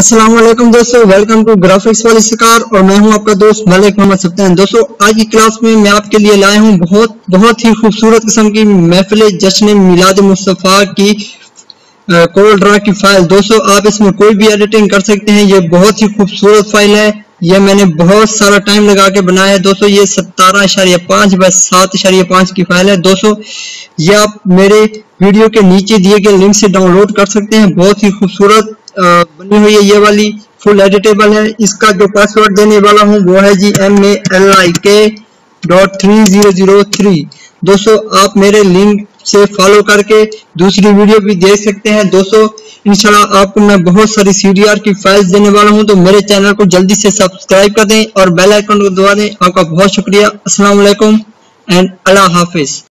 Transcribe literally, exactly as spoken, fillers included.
अस्सलाम वालेकुम दोस्तों, वेलकम टू ग्राफिक्स वाली सरकार और मैं हूं आपका दोस्त मलिक मोहम्मद सफ्तान। दोस्तों आज की क्लास में मैं आपके लिए लाया हूं बहुत बहुत ही खूबसूरत किस्म की महफिल जश्न मिलाद मुस्तफ़ा की कोरल ड्रा की फाइल। दोस्तों आप इसमें कोई भी एडिटिंग कर सकते हैं। ये बहुत ही खूबसूरत फाइल है। ये मैंने बहुत सारा टाइम लगा के बनाया है। दोस्तों ये सतारह इशारिया पाँच बाय सात इशारिया पाँच की फाइल है। दोस्तों ये आप मेरे वीडियो के नीचे दिए गए लिंक से डाउनलोड कर सकते हैं। बहुत ही खूबसूरत बनी हुई है। ये वाली फुल एडिटेबल है। इसका जो पासवर्ड देने वाला हूँ वो है G M A L I K dot three zero zero three. दोस्तों आप मेरे लिंक से फॉलो करके दूसरी वीडियो भी देख सकते हैं। दोस्तों इंशाल्लाह आपको मैं बहुत सारी सी डी आर की फाइल्स देने वाला हूं, तो मेरे चैनल को जल्दी से सब्सक्राइब कर दें और बेल आइकन को दबा दें। आपका बहुत शुक्रिया। अस्सलाम वालेकुम एंड अल्लाह हाफिज।